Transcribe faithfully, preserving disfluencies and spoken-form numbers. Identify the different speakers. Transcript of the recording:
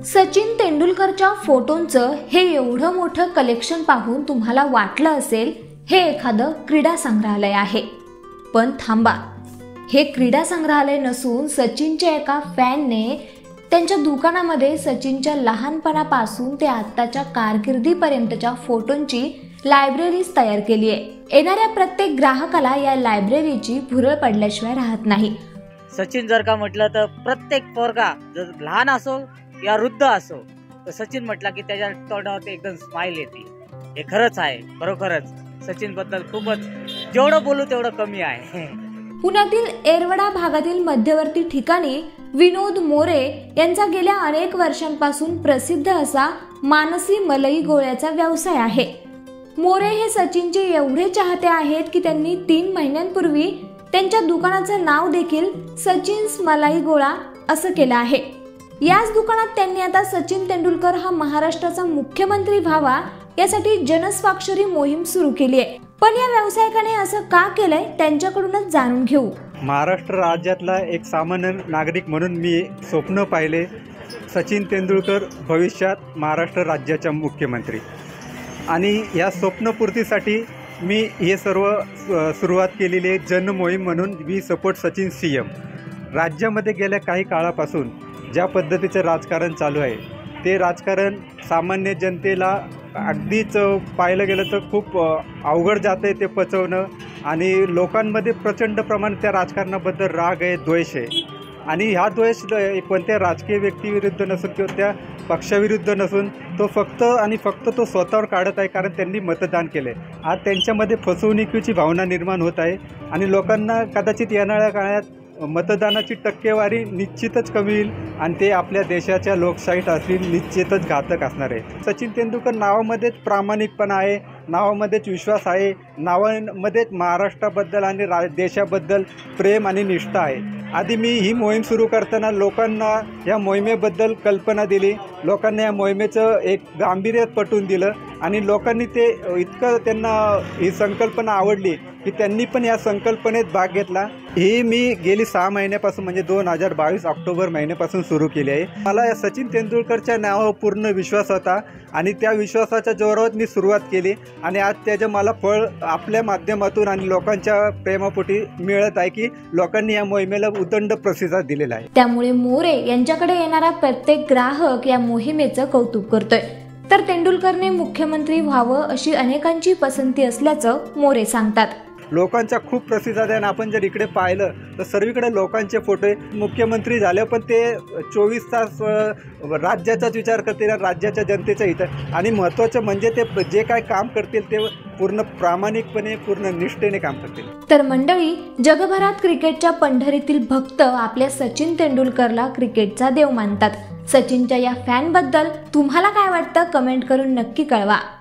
Speaker 1: सचिन तेंडुलकरच्या फोटोंचं हे एवढं मोठं कलेक्शन पाहून तुम्हाला वाटलं असेल हे एखादं क्रीडा संग्रहालय आहे, पण थांबा, हे क्रीडा संग्रहालय नसून सचिनच्या एका फॅनने त्यांच्या दुकानामध्ये सचिनच्या लहानपणापासून ते आत्ताच्या कारकिर्दीपर्यंतच्या फोटोंची लायब्ररीज तयार केली आहे। येणाऱ्या प्रत्येक ग्राहकाला या लायब्ररीची भुरळ पडल्याशिवाय राहत नाही।
Speaker 2: सचिन जर का म्हटलं तर प्रत्येक पोरगा जर लहान असो या वृद्ध असो तर सचिन म्हटला की त्याच्या तोंडावर एकदम स्माइल येते। हे खरंच आहे, खरोखरच सचिन बद्दल खूपच जेवढं बोलू तेवढं कमी आहे।
Speaker 1: पुण्यातील येरवडा भागातील मध्यवर्ती ठिकाणी विनोद मोरे यांचा गेल्या अनेक वर्षांपासून प्रसिद्ध असा मानसी मलई गोळ्याचा व्यवसाय आहे। मोरे हे सचिनचे एवढे चाहते आहेत की त्यांनी तीन महिन्यांपूर्वी त्यांच्या दुकानाचं नाव देखील सचिन्स मलाई गोळा असं केलं आहे। याच दुकानात त्यांनी आता सचिन तेंडुलकर हा महाराष्ट्राचा मुख्यमंत्री व्हावा यासाठी जनस्वाक्षरी मोहीम सुरू केली आहे। पण या व्यावसायिकाने असं का केलंय त्यांच्याकडूनच जाणून घेऊ।
Speaker 3: महाराष्ट्र राज्यातला एक सामान्य नागरिक म्हणून मी स्वप्न पाहिले, सचिन तेंडुलकर भविष्यात महाराष्ट्र राज्याचा मुख्यमंत्री, आणि या स्वप्नपूर्तीसाठी मी हे सर्व सुरुवात केलेली आहे। जन मोहीम म्हणून we support Sachin C M. राज्यामध्ये गेल्या काही काळापासून ज्या पद्धतीचं राजकारण चालू आहे ते राजकारण सामान्य जनतेला अगदीच पाहिलं गेलं तर खूप अवघड जातं आहे ते पचवणं, आणि लोकांमध्ये प्रचंड प्रमाणात त्या राजकारणाबद्दल राग आहे, द्वेष आहे। आणि ह्या द्वेष कोणत्या राजकीय व्यक्तीविरुद्ध नसून किंवा त्या पक्षाविरुद्ध नसून तो फक्त आणि फक्त तो स्वतःवर काढत आहे, कारण त्यांनी मतदान केलं आहे। आज त्यांच्यामध्ये फसवणुकीची भावना निर्माण होत आहे आणि लोकांना कदाचित येणाऱ्या काळात मतदानाची टक्केवारी निश्चितच कमी होईल आणि ते आपल्या देशाच्या लोकशाहीसाठी निश्चितच घातक असणार आहे। सचिन तेंडुलकर नावामध्येच प्रामाणिकपणा आहे, नावामध्येच विश्वास आहे, नावामध्येच महाराष्ट्राबद्दल आणि रा देशाबद्दल प्रेम आणि निष्ठा आहे। आधी मी ही मोहीम सुरू करताना लोकांना या मोहिमेबद्दल कल्पना दिली, लोकांना या मोहिमेचं एक गांभीर्य पटवून दिलं आणि लोकांनी ते इतकं त्यांना ही संकल्पना आवडली की त्यांनी पण या संकल्पनेत भाग घेतला। ही मी गेली सहा महिन्यापासून म्हणजे दोन हजार बावीस ऑक्टोबर महिन्यापासून सुरू केली आहे। मला या सचिन तेंडुलकरच्या नावावर पूर्ण विश्वास होता आणि त्या विश्वासाच्या जोरावर मी सुरुवात केली आणि आज त्याचं मला फळ आपल्या माध्यमातून आणि लोकांच्या प्रेमापोटी मिळत आहे की लोकांनी या मोहिमेला उदंड प्रतिसाद दिलेला आहे।
Speaker 1: त्यामुळे मोरे यांच्याकडे येणारा प्रत्येक ग्राहक या मोहिमेचं कौतुक करतोय। तर तेंडुलकरने मुख्यमंत्री व्हावं अशी अनेकांची पसंती असल्याचं मोरे सांगतात।
Speaker 3: लोकांचा खूप प्रतिसाद आहे आणि आपण जर इकडे पाहिलं तर सर्वीकडे लोकांचे फोटो आहे। मुख्यमंत्री झाले पण ते चोवीस तास राज्याचाच विचार करतील, राज्याच्या जनतेच्या हित, आणि महत्त्वाचं म्हणजे ते जे काय काम करतील ते पूर्ण प्रामाणिकपणे पूर्ण निष्ठेने काम करतील।
Speaker 1: तर मंडळी, जगभरात क्रिकेटच्या पंढरीतील भक्त आपल्या सचिन तेंडुलकरला क्रिकेटचा देव मानतात। सचिनच्या या फॅनबद्दल तुम्हाला काय वाटतं कमेंट करून नक्की कळवा।